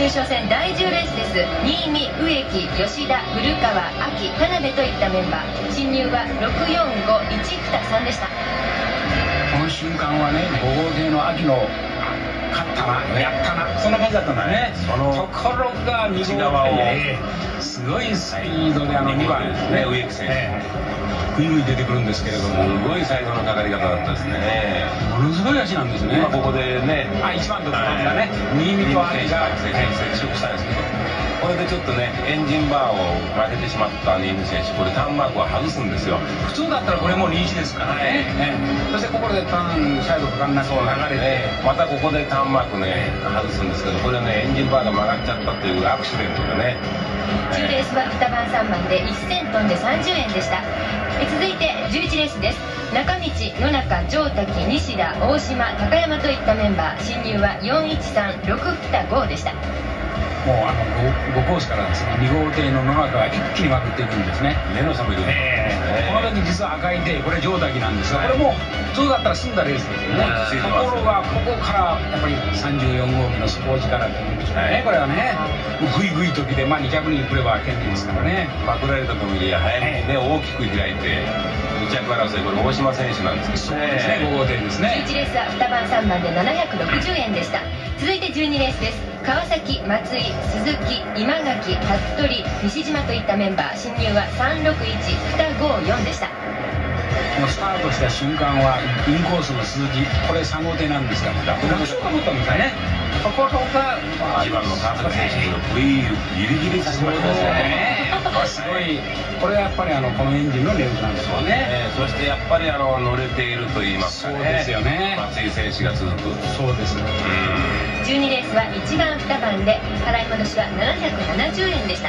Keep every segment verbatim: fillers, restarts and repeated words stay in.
勝戦だいじゅうレースです。新見、植木、吉田、古川、秋、田辺といったメンバー。進入はろくよんごいちにさんでした。 この瞬間はね、ご号艇の秋の勝ったな、やったな、そんな感じだったんだね。そのところがに号艇、すごいスピードであのにばんですね、植木選手、ぐいぐい出てくるんですけれども、 すごい最後のかかり方だったですね。 ものすごい足なんですね。 今ここでね、 あ、いちばんとかだね、新見と秋が接触したんですけど、これでちょっとね、エンジンバーを曲げてしまった新見選手、これターンマークを外すんですよ。 普通だったらこれもうリーチですからね。そしてここでターンサイドかかんなそう流れて、 またここでターンマークね外すんですけど、これねエンジンバーが曲がっちゃったというアクシデントでね。 じゅうレースはにばんさんばんでいっせん飛んでさんじゅうえんでした。え続いてじゅういちレースです。中道、野中、城滝、西田、大島、高山といったメンバー。進入はよんいちさんろくにごでした。 もうあの 5, 5コースからですね、に号艇の野中が一気にまくっていくんですね。 目の覚める、 えー、この時実は赤い艇、これ城滝なんですが、これも普通だったら済んだレースですよね。ところがここからやっぱりさんじゅうよん号機の底力っていうんでしょうね、これはね、ぐいぐいときで、まあ、に脚に来れば権利ですからね。 パクられたとみりゃ早めにね、大きく開いてに着争い、これ大島選手なんですけどね。 そうですね、ご号艇ですね。 いちレースはにばんさんばんでななひゃくろくじゅうえんでした。続いてじゅうにレースです。川崎、松井、鈴木、今垣、服部、西島といったメンバー。進入はさんろくいちにごよんでした。 このスタートした瞬間はインコースの鈴木、これさん号艇なんですが、楽勝かと思ったんですよね。ところがいちばんの川崎選手の V ギリギリ差しましたね。 すごい、これはやっぱりあのこのエンジンのレースなんですよね。 そしてやっぱりあの乗れていると言いますかね。 そうですよね。 松井選手が続く。 そうです。 じゅうにレースはいちばんにばんで払い戻しはななひゃくななじゅうえんでした。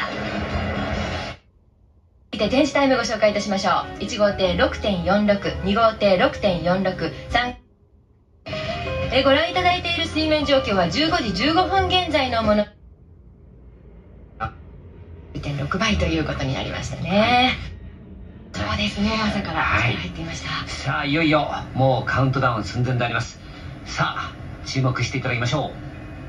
続いて展示タイムご紹介いたしましょう。いち号艇 ろくてんよんろく、に号艇 ろくてんよんろく、さんえご覧いただいている水面状況はじゅうごじじゅうごふん現在のもの いってんろく 倍ということになりましたね。そうですね、朝から入っていました。 さあいよいよもうカウントダウン寸前であります。さあ注目していただきましょう。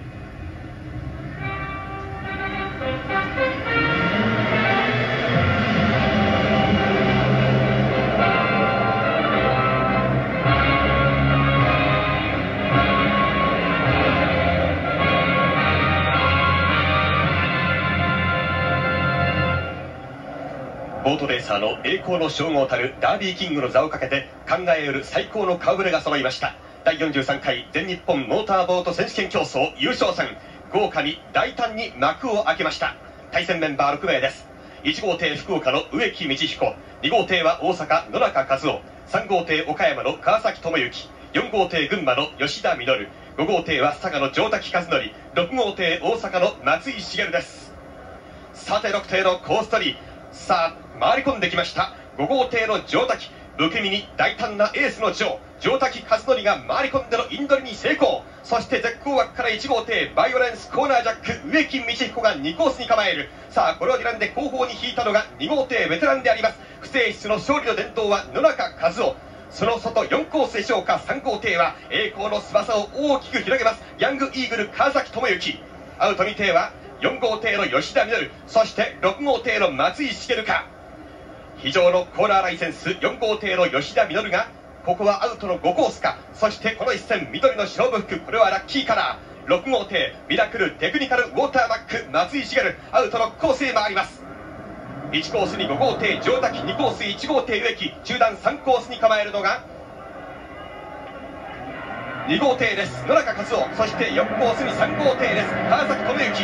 ボートレーサーの栄光の称号たるダービーキングの座をかけて考えうる最高の顔ぶれが揃いました。だいよんじゅうさんかい全日本モーターボート選手権競争優勝戦、豪華に大胆に幕を開けました。対戦メンバーろくめいです。いち号艇福岡の植木道彦、に号艇は大阪野中和夫、さん号艇岡山の川崎智之、よん号艇群馬の吉田稔、ご号艇は佐賀の城滝和則、ろく号艇大阪の松井茂です。さてろく艇のコース取り、さあ回り込んできました。ご号艇の城滝、不気味に大胆なエースの城城滝和則が回り込んでのインドリに成功。そして絶好枠からいち号艇バイオレンスコーナージャック植木道彦がにコースに構える。さあこれを睨んで後方に引いたのがに号艇ベテランであります不正室の勝利の伝統は野中和夫。その外よんコースでしょうか。さん号艇は栄光の翼を大きく広げますヤングイーグル川崎智之。アウトに艇はよん号艇の吉田稔、そしてろく号艇の松井茂か。非常のコーナーライセンスよん号艇の吉田稔がここはアウトのごコースか。そしてこの一戦緑の勝負服、これはラッキーカラー。ろく号艇ミラクルテクニカルウォーターバック松井茂、アウトのコースへ回ります。いちコースにご号艇城滝、にコースいち号艇植木、中段さんコースに構えるのがに号艇です野中和夫、そしてよんコースにさん号艇です川崎智之。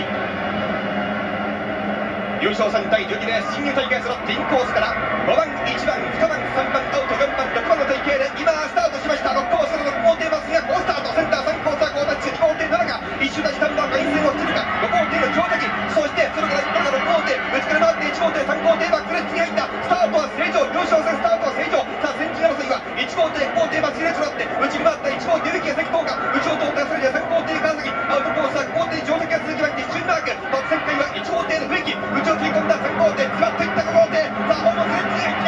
優勝戦だいじゅうにレース新入体系揃ってインコースからごばんいちばんにばんさんばんアウトよんばんろくばんの体系で今スタートしました。ろくコースのろく号艇バスが好スタート、センターさんコースは好タッチ、に号艇野中一周出したんだが陰線を切るか。ご号艇の城滝、そしてそれから一方のろく号艇内から回っていち号艇さん号艇バックレッツに入った。スタートは正常、優勝戦スタートは正常。さあ先陣争いはいち号艇ご号艇バスレッツとなって内に回ったいち号艇植木が先頭か。内を通ったそれでさん号艇川崎、アウトコースはご号艇城滝が続きまして一瞬マーク。突旋回はいち号艇の植木、内を切り込んださん号艇詰まっていったご号艇、さあほぼ全然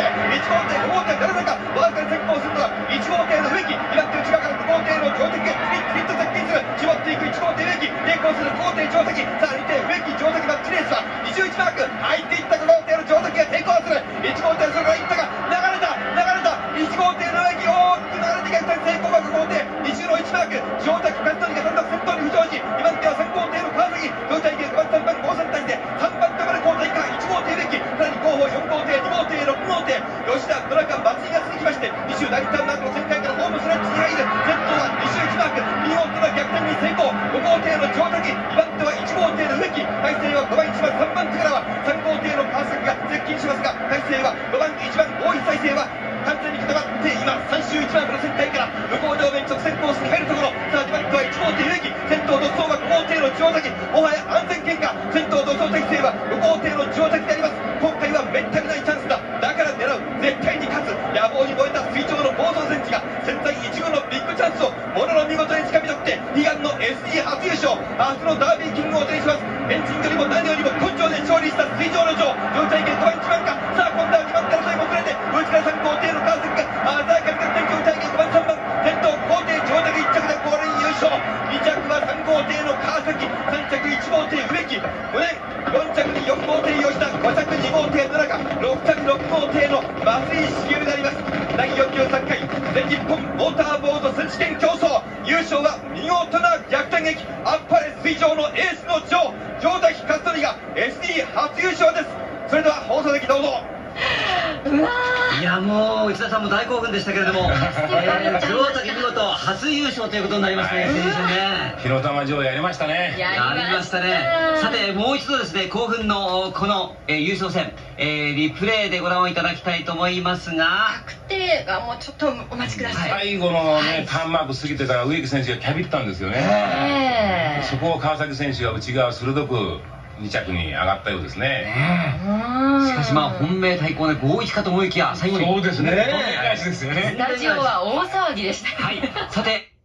スはにじゅういちマーク、入っていったご号艇の上滝が抵抗する。いち号艇それからいったが流れた流れたいち号艇の上に大きく流れて逆転成功がご号艇、にじゅうのいちマーク、上滝勝谷が単独先頭に浮上し、にばん手はさん号艇の川崎、同体系ごばんさんばんごさん体でさんばん手まで交代か、いち号艇植木、さらに後方よん号艇、に号艇、ろく号艇、吉田、野中、松井が続きまして、にじゅう第二ターンマークの旋回からホームストレッチに入る。先頭はにじゅういちマーク、見事な逆転に成功。ご号艇の上滝、にばん手は、いち号艇の植木、体勢はごばんいちばん、さんばん手からはさん号艇の川崎が接近しますが、体勢はごばんいちばん、大石体勢は完全に固まって今さん周いちマークの旋回から向こう両面直線コースに入るところ。さあにばん手はいち号艇植木、先頭独走はご号艇の上滝、もはや安全圏か。先頭独走体勢はご号艇の上滝であります。今回はめったにないチャンスだ、だから狙う、絶対に勝つ。野望に燃えた水上の暴走戦士が潜在一遇のビッグチャンスをものの見事に掴み取って悲願の エスディー 初優勝、明日のダービーキングをお手にします。エンジンよりも何よりも根性で勝利した水上の女王、上体系ごばんいちばんか。さあ今度はにばん手争いもずれて内からさん号艇の川崎が鮮やかに逆転、上体系ごばんさんばん、先頭後艇上滝いっ着でゴールイン優勝。に着はさん号艇の川崎、さん着いち号艇植木、ごねんよん着によん号艇吉田、ご着に号艇野中、ろく着ろく号艇の松井茂であります。だいよんじゅうさんかい全日本モーターボード選手権競争、優勝は見事な逆転劇、あっぱれ水上のエースの女王、上滝勝則が エスディー 初優勝です。それでは放送席どうぞ。 うわいやもう内田さんも大興奮でしたけれども、えー、上滝見事初優勝ということになりましたね、選手ね。 火の玉城やりましたね。 ややりましたね。さてもう一度ですね、興奮のこの、えー、優勝戦、えー、リプレイでご覧いただきたいと思いますが、 確定がもうちょっとお待ちください。 最後のね、ターンマーク過ぎてから植木選手がキャビったんですよね。 えそこを川崎選手が内側鋭くに着に上がったようですね。 しかしまあ本命対抗でごいちかと思いきや最後にそうですね。 ね返しですよね。 スタジオは大騒ぎでした。 はい、さて